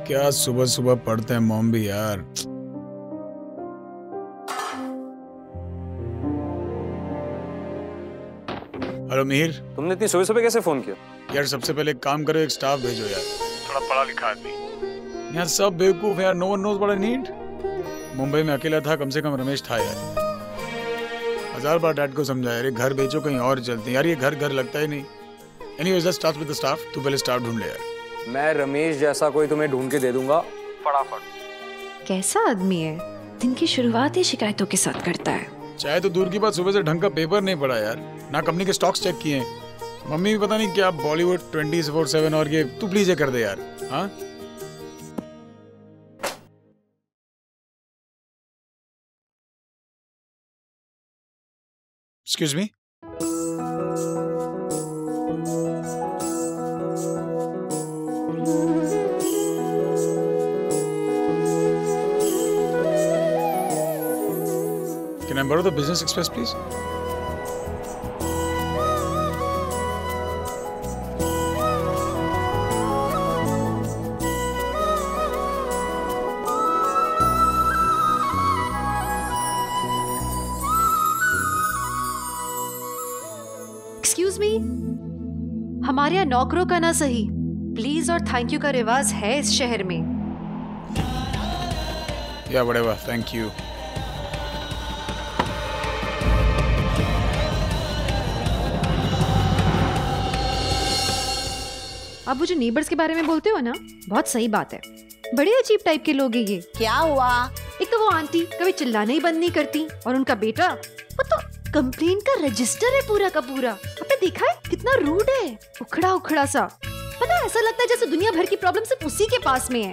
क्या सुबह सुबह पढ़ते हैं मॉम भी यार। हेलो मीर, तुमने इतनी सुबह सुबह कैसे फोन किया? यार सबसे पहले एक काम करो, एक स्टाफ भेजो यार, थोड़ा पढ़ा लिखा आदमी। यार सब बेवकूफ यार, no one knows what I need. Mumbai में अकेला था, कम से कम रमेश था यार। 1000 बार डैड को समझाया यार, ये घर बेचो कहीं और चलते हैं यार, ये घर घर लगता ही नहीं। Anyways let's start with the staff. तू पहले स्टाफ ढूंढ ले यार। मैं रमेश जैसा कोई तुम्हें ढूंढ के दे दूंगा फटाफट। कैसा आदमी है, दिन की शुरुआत ही शिकायतों के साथ करता है। चाहे तो दूर की बात, सुबह से ढंग का पेपर नहीं पढ़ा यार, ना कंपनी के स्टॉक्स चेक किए। मम्मी भी पता नहीं क्या बॉलीवुड 24/7 और ये। तू प्लीज ये कर दे यार। हाँ excuse me, can I borrow the Business Express please? Excuse me, हमारे यहाँ नौकरों का ना सही प्लीज और थैंक यू का रिवाज है इस शहर में। या व्हाटएवर, थैंक यू। आप वो जो नेबर्स के बारे में बोलते हो ना, बहुत सही बात है। बड़े अजीब टाइप के लोग हैं ये। क्या हुआ? एक तो वो आंटी कभी चिल्लाना ही बंद नहीं करती, और उनका बेटा वो तो कंप्लेंट का रजिस्टर है पूरा का पूरा। आपने देखा है कितना रूड है, उखड़ा उखड़ा सा। पता है, ऐसा लगता है जैसे दुनिया भर की प्रॉब्लम सिर्फ उसी के पास में है।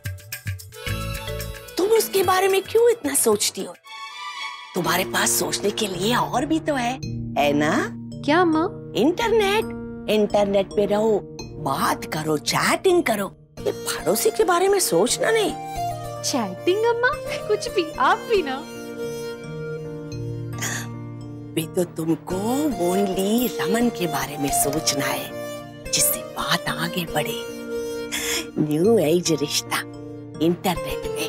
तुम उसके बारे में क्यों इतना सोचती हो? तुम्हारे पास सोचने के लिए और भी तो है ना? क्या अम्मा? इंटरनेट पे रहो, बात करो, चैटिंग करो। ये पड़ोसी के बारे में सोचना नहीं। चैटिंग अम्मा? कुछ भी, आप भी ना। भी तो तुमको ओनली रमन के बारे में सोचना है, जिससे बात आगे बढ़े। न्यू एज रिश्ता इंटरनेट पे।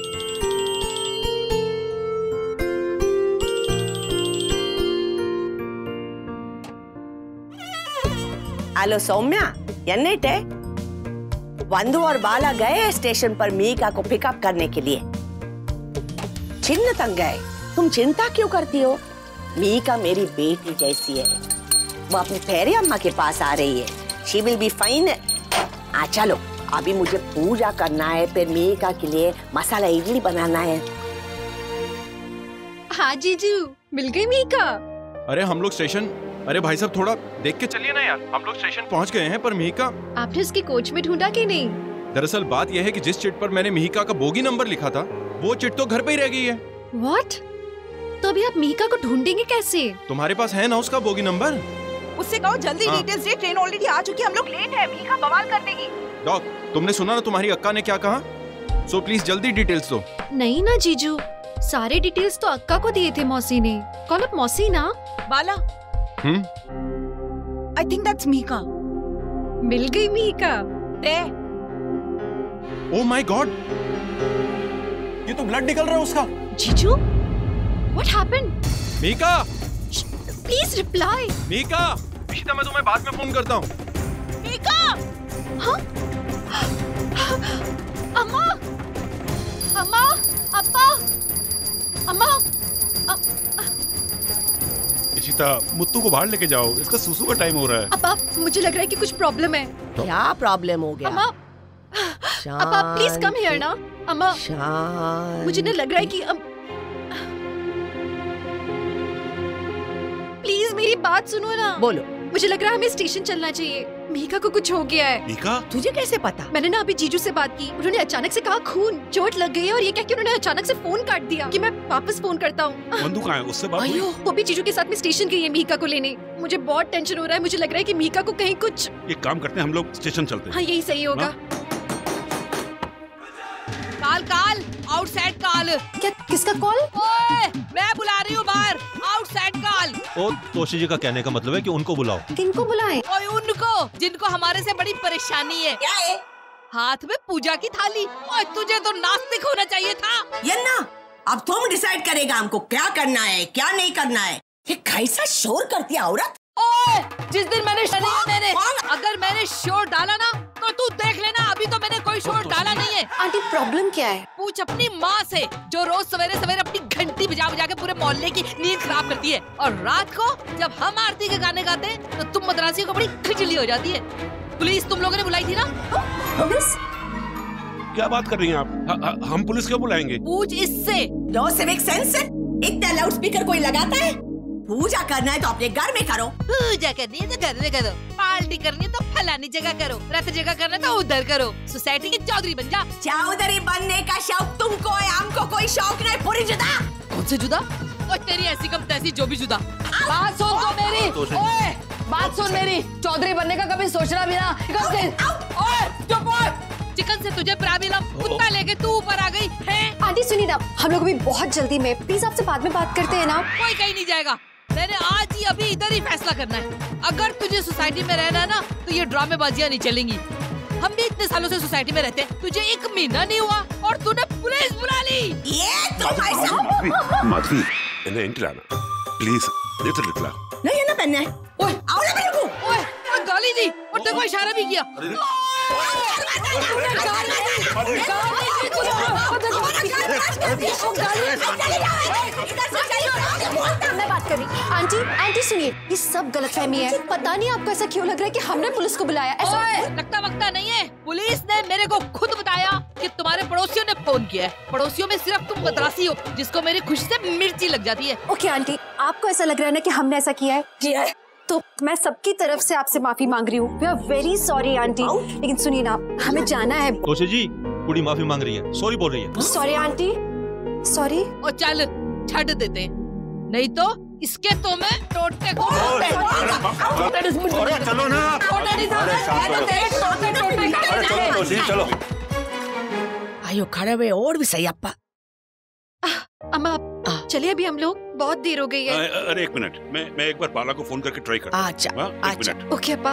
हेलो सौम्या, एन्नेटे वंदु और बाला गए स्टेशन पर मीका को पिकअप करने के लिए। चिन्ह तक गए। तुम चिंता क्यों करती हो? मीका मेरी बेटी जैसी है, वो अपनी प्यारी अम्मा के पास आ रही है। She will be fine. चलो, अभी मुझे पूजा करना है, फिर मीका के लिए मसाला इडली बनाना है। हाँ जीजू, मिल गई मीका। अरे हम लोग स्टेशन, अरे भाई साहब थोड़ा देख के चलिए ना यार, हम लोग स्टेशन पहुंच गए हैं, पर मिहिका। आपने उसके कोच में ढूंढा कि नहीं? दरअसल बात यह है कि जिस चिट पर मैंने मिहिका का बोगी नंबर लिखा था, वो चिट तो घर पे ही रह गई है। What? तो अभी आप मिहिका को ढूंढेंगे कैसे? तुम्हारे पास है ना उसका बोगी नंबर? उससे कहो जल्दी डिटेल्स दे, ट्रेन ऑलरेडी आ चुकी है, हम लोग लेट है। मिहिका बवाल कर देगी। डॉग, तुमने सुना ना तुम्हारी अक्का ने क्या कहा? सो प्लीज जल्दी डिटेल्स दो। नहीं ना जीजू, सारे डिटेल्स तो अक्का को दिए थे मौसी ने। कॉल अप मौसी ना। बाला, I think that's Mika. मिल गई मिहिका। ओह माय गॉड, ये तो ब्लड निकल रहा है उसका। जीजू, what happened? Mihika, please reply. Mihika, Ishita मैं तुम्हें बाद में फोन करता हूँ। Mika! हाँ? अम्मा, अम्मा, अप्पा, अम्मा। इशिता, मुत्तू को बाहर लेके जाओ, इसका सुसु का टाइम हो रहा है। अप्पा, मुझे लग रहा है कि कुछ प्रॉब्लम है। क्या प्रॉब्लम हो गया? अम्मा, अप्पा प्लीज कम हियर ना। अम्मा, मुझे ना लग रहा है कि प्लीज मेरी बात सुनो ना। बोलो। मुझे लग रहा है हमें स्टेशन चलना चाहिए। मिहिका को कुछ हो गया है। मिहिका? तुझे कैसे पता? मैंने ना अभी जीजू से बात की, उन्होंने अचानक से कहा खून, चोट लग गई है, और ये क्या कि उन्होंने अचानक से फोन काट दिया कि मैं वापस फोन करता हूँ। बंधु कहाँ है? उससे बात हुई? वो भी जीजू के साथ में स्टेशन गई है मिहिका को लेने। मुझे बहुत टेंशन हो रहा है, मुझे लग रहा है कि मिहिका को कहीं कुछ। एक काम करते हैं, हम लोग स्टेशन चलते हैं। हाँ यही सही होगा। काल, आउटसाइड काल। क्या? किसका कॉल? ओए, मैं बुला रही हूँ बाहर, आउटसाइड काल। ओ तोशी जी का कहने का मतलब है कि उनको बुलाओ। किनको बुलाएं? ओए उनको, जिनको हमारे से बड़ी परेशानी है। क्या है? हाथ में पूजा की थाली। और तुझे तो नास्तिक होना चाहिए था। यन्ना, अब तुम डिसाइड करेगा हमको क्या करना है क्या नहीं करना है। ये कैसा शोर करती है औरत। ओए, जिस दिन मैंने अगर मैंने शोर डाला ना तो तू देख लेना। अभी तो मैंने कोई शोर डाला नहीं है। आंटी प्रॉब्लम क्या है? पूछ अपनी माँ से, जो रोज सवेरे सवेरे अपनी घंटी बजा बजा के पूरे मोहल्ले की नींद खराब करती है। और रात को जब हम आरती के गाने गाते हैं तो तुम मद्रासियों को बड़ी खिचड़ी हो जाती है। पुलिस तुम लोगों ने बुलाई थी ना? पुलिस? क्या बात कर रही हैं आप? हम पुलिस क्यों बुलाएंगे? पूछ इससे। No civic sense. इतना लाउड स्पीकर कोई लगाता है? पूजा करना है तो अपने घर में करो। पूजा करनी है तो घर में करो, पार्टी करनी है तो फलानी जगह करो, रथ जगह करना है तो उधर करो। सोसाइटी के चौधरी बन जा। चौधरी बनने का शौक तुमको है, हमको कोई शौक नहीं। पूरी जुदा। कौन से जुदा? और तेरी ऐसी कम तैसी जो भी जुदा। बात सुन तो मेरी। ओए, बात सुन मेरी। चौधरी बनने का कभी सोचना भी ना। चिकन से तुझे प्रॉब्लम, कुत्ता लेके तू ऊपर आ गई है। आंटी सुनिए ना, हम लोग अभी बहुत जल्दी में, प्लीज आपसे बाद में बात करते हैं ना। कोई कहीं नहीं जाएगा। मैंने आज ही अभी इधर ही फैसला करना है। अगर तुझे सोसाइटी में रहना है ना तो ये ड्रामेबाजियां नहीं चलेंगी। हम भी इतने सालों से सोसाइटी में रहते हैं, तुझे एक महीना नहीं हुआ और तूने पुलिस बुला ली। ये तो ऐसा। माधवी, इन्हें इंटर आना प्लीज। इधर निकला नहीं है ना पहनना है। ओए, आओ ना मेरे को। ओए, गाली दी और तेरे को इशारा भी किया। मैं बात कर रही। आंटी सुनिए, ये सब गलतफहमी है। पता नहीं आपको ऐसा क्यों लग रहा है कि हमने पुलिस को बुलाया। ऐसा लगता वक्ता नहीं है। पुलिस ने मेरे को खुद बताया कि तुम्हारे पड़ोसियों ने फोन किया है। पड़ोसियों में सिर्फ तुम मद्रासी हो जिसको मेरी खुशी से मिर्ची लग जाती है। ओके आंटी, आपको ऐसा लग रहा है ना कि हमने ऐसा किया है? तो मैं सबकी तरफ से आपसे माफी मांग रही हूँ। We are very sorry aunty. लेकिन सुनिए ना, हमें जाना है। तोशी जी, कुड़ी माफी मांग रही है, सॉरी बोल रही है। Sorry aunty, sorry. और चल छੱਡ देते हैं, नहीं तो इसके तो मैं टोटे को चलो ना। चलो आयो खड़े हुए और भी सही। अप्पा अम्मा चलिए, अभी हम लोग बहुत देर हो गई है। अरे एक मिनट, मैं एक बार बाला को फोन करके ट्राई करता हूं। अच्छा। ओके अप्पा।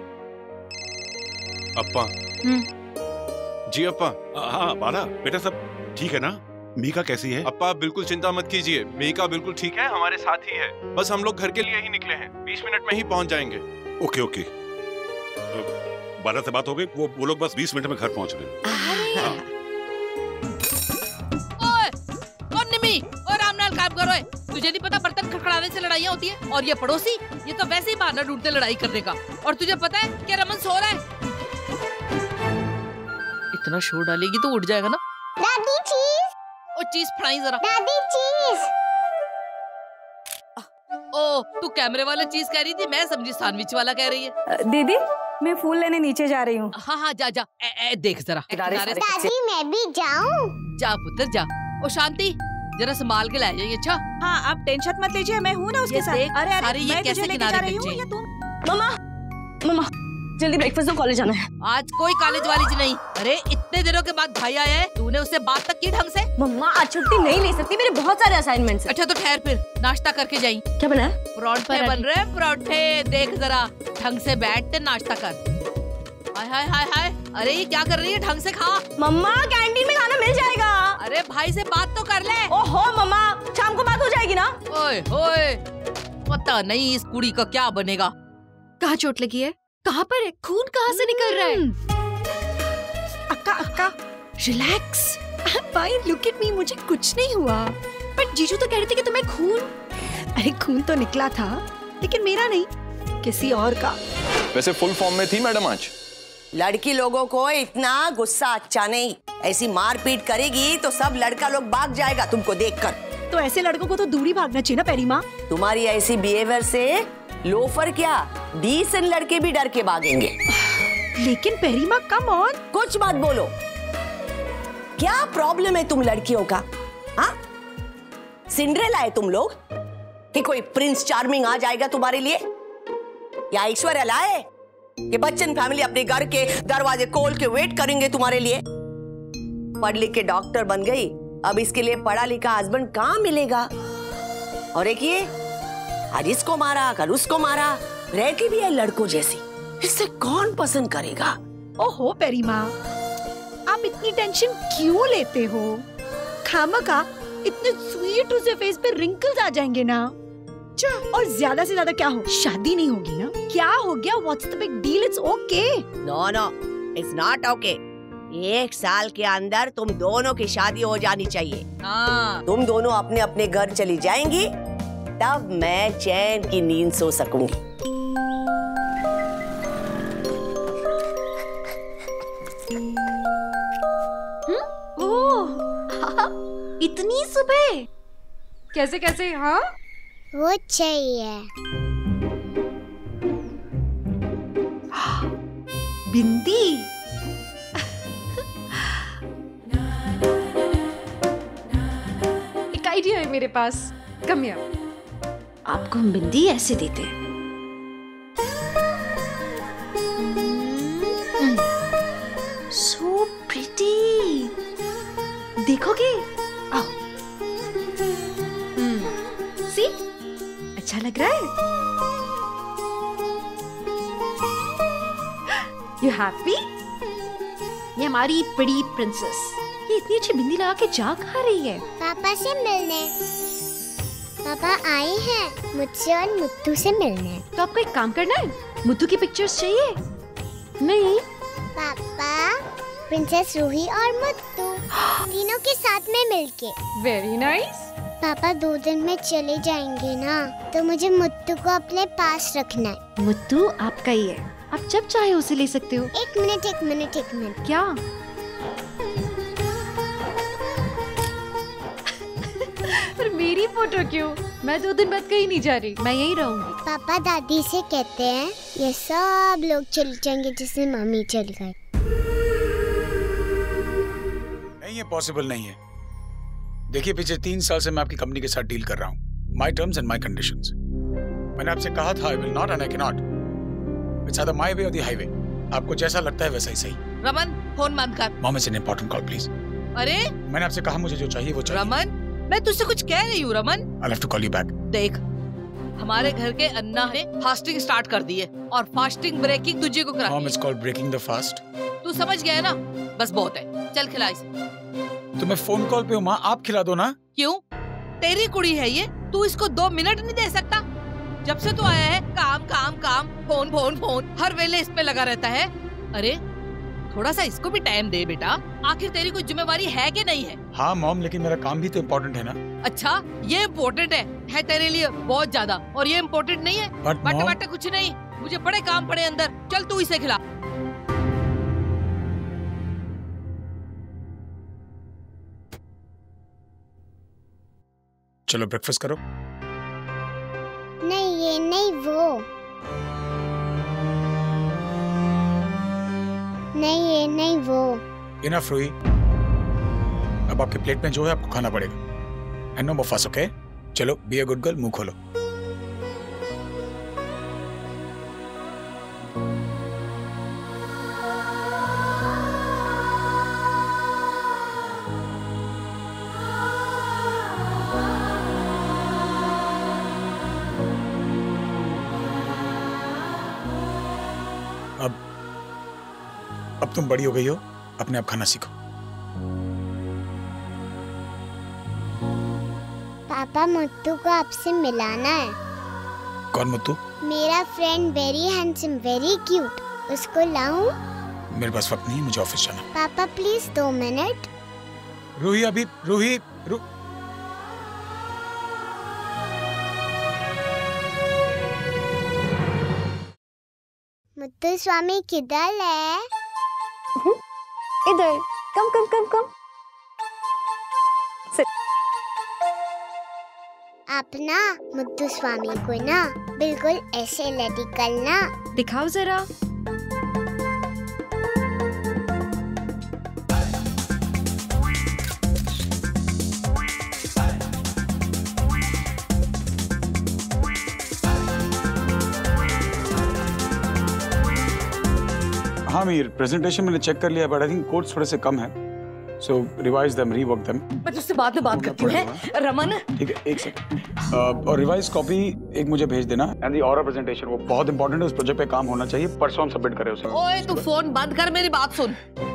अप्पा। जी अप्पा। हाँ बाला बेटा, सब ठीक है ना? मीका कैसी है? अप्पा बिल्कुल चिंता मत कीजिए, मीका बिल्कुल ठीक है, हमारे साथ ही है। बस हम लोग घर के लिए ही निकले हैं, 20 मिनट में ही पहुंच जाएंगे। Okay okay. बाला से बात हो गई, वो लोग बस 20 मिनट में घर पहुंच रहे हैं। और राम नाल काम करो। तुझे नहीं पता बर्तन खड़खड़ाने से लड़ाइयाँ होती है? और ये पड़ोसी, ये तो वैसे ही बहाना ढूंढते लड़ाई करने का। और तुझे पता है कि रमन सो रहा है? इतना शोर डालेगी तो उठ जाएगा ना। दादी चीज। ओ चीज फड़ाई जरा। दादी चीज। ओ तू कैमरे वाला चीज कह रही थी, मैं समझी सैंडविच वाला कह रही है। दीदी मैं फूल लेने नीचे जा रही हूँ। हाँ जा जा। देख जरा। दादी मैं भी जाऊँ? जा पुत्र जा। ओ शांति, जरा संभाल के ला जाइए। अच्छा हाँ, आप टेंशन मत लीजिए, मैं हूँ ना उसके साथ। अरे ये कैसे किनारे रही हूँ या तुम? मम्मा जल्दी ब्रेकफास्ट दो, कॉलेज जाना है। आज कोई कॉलेज वाली नहीं। अरे इतने दिनों के बाद भाई आया है, तूने उससे बात तक की ढंग से? मम्मा आज छुट्टी नहीं ले सकती, मेरे बहुत सारे असाइनमेंट्स हैं। अच्छा तो ठहर, फिर नाश्ता करके जाई। क्या बना है? पराठे बन रहे हैं, पराठे। देख जरा, ढंग से बैठ ते नाश्ता कर। हाय हाय हाय हाय, अरे ये क्या कर रही है? ढंग से खा। मम्मा कैंटीन में खाना मिल जाएगा। अरे भाई से बात तो कर ले। ओहो मम्मा, शाम को बात हो जाएगी ना। ओए होए, पता नहीं इस कुड़ी का क्या बनेगा। कहाँ चोट लगी है? कहाँ पर है? खून कहाँ से निकल रहा है? अक्का relax, I am fine, look at me, मुझे कुछ नहीं हुआ। पर जीजू तो कह रहे थे कि तुम्हें खून। अरे खून तो निकला था, लेकिन मेरा नहीं, किसी और का। वैसे फुल फॉर्म में थी मैडम आज। लड़की लोगों को इतना गुस्सा अच्छा नहीं। ऐसी मार पीट करेगी तो सब लड़का लोग भाग जाएगा तुमको देखकर। तो ऐसे लड़कों को तो दूर ही भागना चाहिए ना पेरी माँ। तुम्हारी ऐसी बिहेवियर से लोफर क्या, डिसेंट लड़के भी डर के भागेंगे। लेकिन पेरी माँ कम ऑन, कुछ मत बोलो। क्या प्रॉब्लम है तुम लड़कियों का? हाँ, सिंड्रेला है तुम लोग कि कोई प्रिंस चार्मिंग आ जाएगा तुम्हारे लिए? या ऐश्वर्या लाए कि बच्चन फैमिली अपने घर के दरवाजे खोल के वेट करेंगे तुम्हारे लिए? पढ़ लिख के डॉक्टर बन गई, अब इसके लिए पढ़ा लिखा हस्बैंड कहाँ मिलेगा? और एक ये आज इसको मारा, कल उसको मारा, रहती भी है लड़कों जैसी। इससे कौन पसंद करेगा? ओहो पेरी माँ, आप इतनी टेंशन क्यों लेते हो? खामखा इतने स्वीट उसे फेस पे रिंकल्स आ जाएंगे ना। और ज्यादा से ज्यादा क्या हो, शादी नहीं होगी ना? क्या हो गया? What's the big deal? It's okay. No no, it's not okay. 1 साल के अंदर तुम दोनों की शादी हो जानी चाहिए। तुम दोनों अपने अपने घर चली जाएंगी, तब मैं चैन की नींद सो सकूंगी। इतनी सुबह कैसे कैसे? हाँ वो चाहिए। बिंदी। एक आइडिया है मेरे पास। Come here. आपको हम बिंदी ऐसे देते हैं। So pretty. देखोगे? आओ। सी, अच्छा लग रहा है? You happy? ये हमारी बड़ी प्रिंसेस, ये इतनी अच्छी बिंदी लगा के जा खा रही है। पापा से मिलने। पापा आए हैं मुझसे और मुत्तू से मिलने। तो आपको एक काम करना है, मुत्तू की पिक्चर्स चाहिए? नहीं पापा, प्रिंसेस रूही और मुत्तू तीनों के साथ में मिलके। Very nice. पापा 2 दिन में चले जाएंगे ना, तो मुझे मुत्तू को अपने पास रखना है। मुत्तू आपका ही है, आप जब चाहे उसे ले सकते हो। एक मिनट। क्या? पर मेरी फोटो क्यों? मैं 2 दिन बाद कहीं नहीं जा रही, मैं यहीं रहूंगी। पापा दादी से कहते हैं ये सब लोग चले जाएंगे जिससे मम्मी चल गए। नहीं, ये पॉसिबल नहीं है। देखिए, पिछले 3 साल से मैं आपकी कंपनी के साथ डील कर रहा हूँ। My terms and my conditions. मैंने आपसे कहा था I will not and I cannot. It's either my way or the highway. आपको जैसा लगता है वैसा ही सही। रमन, फोन बंद कर। Mom, it's an important call please. अरे मैंने आपसे कहा मुझे जो चाहिए वो चाहिए। रमन, मैं तुझसे कुछ कह रही हूँ। Raman, I'll have to call you back. देख, हमारे घर के अन्ना ने फास्टिंग स्टार्ट कर दी है और फास्टिंग ब्रेकिंग तुझे को करा। Mom, it's called breaking the fast. तू समझ गया है ना? बस बहुत है, चल खिला इसे। तो मैं फोन कॉल पे हूँ माँ, आप खिला दो ना। क्यों? तेरी कुड़ी है ये, तू इसको 2 मिनट नहीं दे सकता? जब से तू आया है काम काम काम, फोन फोन फोन, हर वेले इस पे लगा रहता है। अरे थोड़ा सा इसको भी टाइम दे बेटा। आखिर तेरी कोई जिम्मेवारी है कि नहीं है? हाँ मॉम, लेकिन मेरा काम भी तो इम्पोर्टेंट है ना। अच्छा, ये इम्पोर्टेंट है तेरे लिए बहुत ज्यादा, और ये इम्पोर्टेंट नहीं है? बट कुछ नहीं, मुझे बड़े काम पड़े अंदर। चल तू इसे खिला। चलो ब्रेकफास्ट करो। नहीं ये नहीं वो। नहीं ये नहीं वो। इनफ रूही, अब आपके प्लेट में जो है आपको खाना पड़ेगा। एंड नो मोर फस, ओके? चलो बी अ गुड गर्ल, मुंह खोलो। अब तुम बड़ी हो गई हो, अपने आप खाना सीखो। पापा, मुत्तू को आपसे मिलाना है। कौन मुत्तू? मेरा friend, very handsome, very cute. उसको लाऊं? मेरे पास वक्त नहीं है, मुझे ऑफिस जाना। पापा प्लीज 2 मिनट। रूही अभी, रूही मुत्तू स्वामी किधर है? इधर। कम कम कम कम। आप ना मुत्तू स्वामी को ना बिल्कुल ऐसे लेडी करना। दिखाओ जरा। हाँ मीर, प्रेजेंटेशन मैंने चेक कर लिया, बट आई थिंक कोड्स थोड़े से कम है। So revise them, rework them. मैं तुझसे बाद में बात करती हूँ, है रमन। ठीक है, एक सेकंड। और रिवाइज कॉपी एक मुझे भेज देना। एंड द ऑरल प्रेजेंटेशन, वो बहुत इंपॉर्टेंट है, उस प्रोजेक्ट पे काम होना चाहिए। परसों हम सबमिट करें उसे। ओए तू फोन बंद कर, मेरी बात सुन।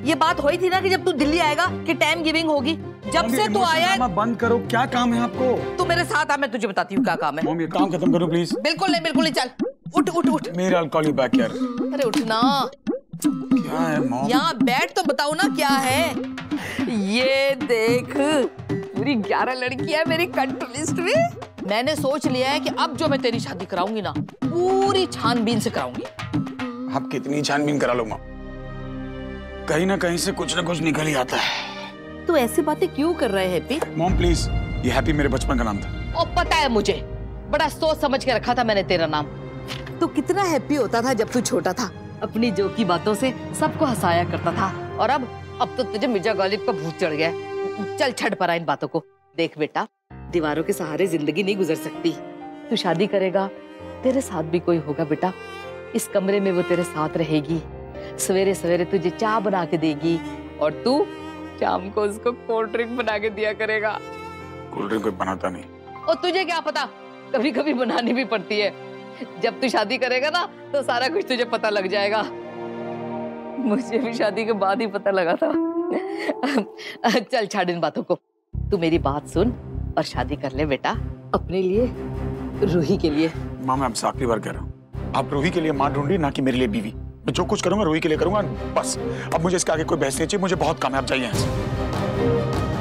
ये बात हुई थी ना कि जब तू दिल्ली आएगा कि टाइम गिविंग होगी। जब से तू आया है बंद करो, क्या काम है आपको? तू मेरे साथ आ, मैं तुझे बताती हूँ क्या काम है। मम्मी काम खत्म करो प्लीज। बिल्कुल नहीं, चल उठ उठ उठ। मेरा I'll call you back यार। अरे उठना। क्या है मॉम? यहाँ बैठ तो बताओ ना क्या है। ये देख, पूरी 11 लड़कियां मेरी कंट्रोल लिस्ट में। मैंने सोच लिया है कि अब जो मैं तेरी शादी कराऊंगी ना, पूरी छानबीन से कराऊंगी। आप कितनी छानबीन करा लो माँ, कहीं ना कहीं से कुछ ना कुछ निकल ही आता है। तू ऐसी बातें क्यों कर रहे है हैप्पी? मॉम प्लीज, ये हैप्पी मेरे बचपन का नाम था। और पता है मुझे, बड़ा सोच समझ के रखा था मैंने तेरा नाम। तू कितना हैप्पी होता था जब तू छोटा था, अपनी जोकी बातों से सबको हंसाया करता था। और अब तो तुझे मिर्जा गालिब का भूत चढ़ गया है। चल छड़ परा इन बातों को। देख बेटा, दीवारों के सहारे जिंदगी नहीं गुजर सकती। तू शादी करेगा, तेरे साथ भी कोई होगा बेटा। इस कमरे में वो तेरे साथ रहेगी, सवेरे सवेरे तुझे चाय बना के देगी और तू शाम को उसको कोल्ड ड्रिंक बना के दिया करेगा। कोल्ड ड्रिंक कोई बनाता नहीं। और तुझे क्या पता, कभी कभी बनानी भी पड़ती है। जब तू शादी करेगा ना तो सारा कुछ तुझे पता लग जाएगा। मुझे भी शादी के बाद ही पता लगा था। चल छोड़ इन बातों को, तू मेरी बात सुन और शादी कर ले बेटा, अपने लिए, रूही के लिए। माँ मैं आपसे आखिरी बार कह रहा हूँ, आप रूही के लिए माँ ढूंढी, ना कि मेरे लिए बीवी। मैं जो कुछ करूंगा रूही के लिए करूंगा, बस। अब मुझे इसके आगे कोई बहस नहीं चाहिए, मुझे बहुत काम है, आप जाइए यहाँ से।